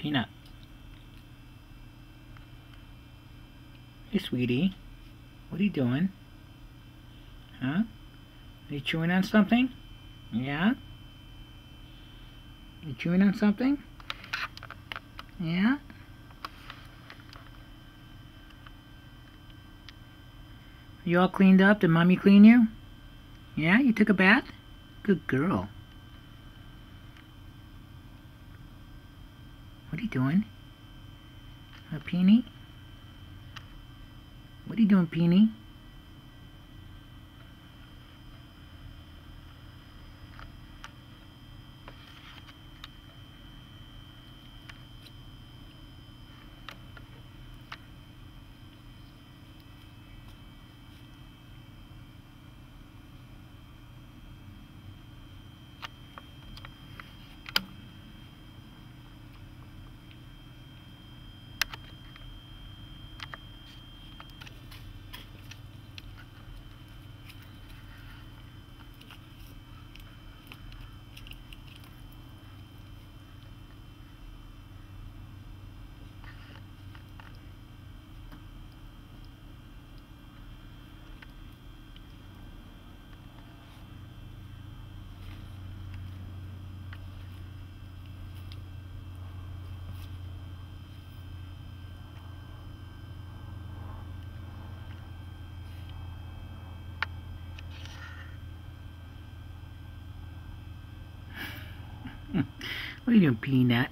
Peanut. Hey, sweetie. What are you doing? Huh? Are you chewing on something? Yeah? You chewing on something? Yeah? You all cleaned up? Did Mommy clean you? Yeah? You took a bath? Good girl. What are you doing? Peony? What are you doing, Peony? What are you doing, Peanut?